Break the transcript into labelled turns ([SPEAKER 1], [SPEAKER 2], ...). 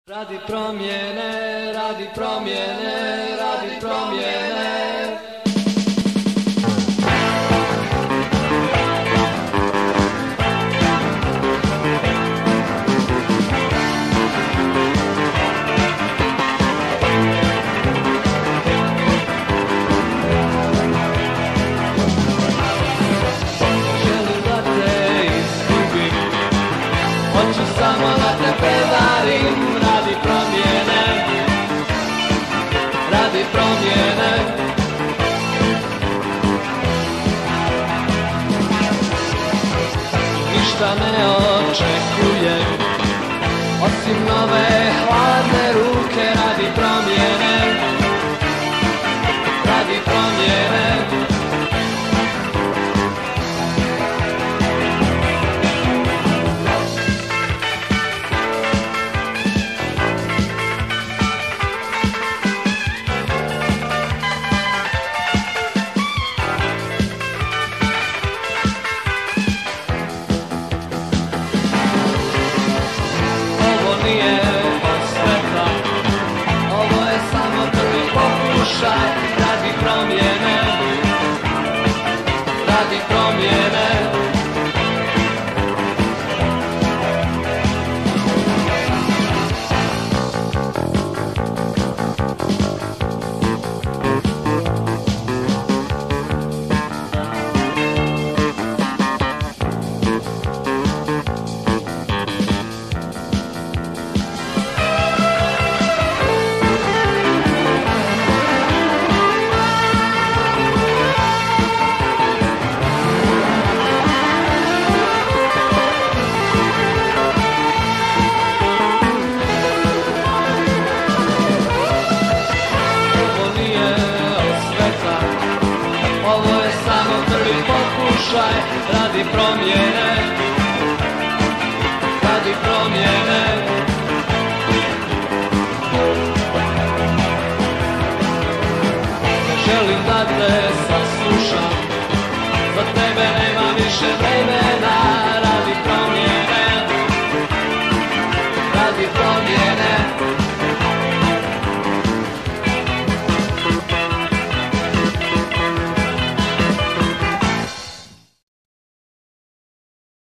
[SPEAKER 1] Radi promjene, radi promjene, radi promjene. Želim da te izgubim, hoću samo da te prevarim. Radi promjene, radi promjene. Ništa ne očekujem, osim nove hladne ruke. Radi promjene, radi promjene. Nije osveta, ovo je samo prvi pokušaj. Radi promjene, radi promjene. Ovo je samo prvi pokušaj. Radi promjene, radi promjene. Želim da te saslušam, za tebe nema više vremena.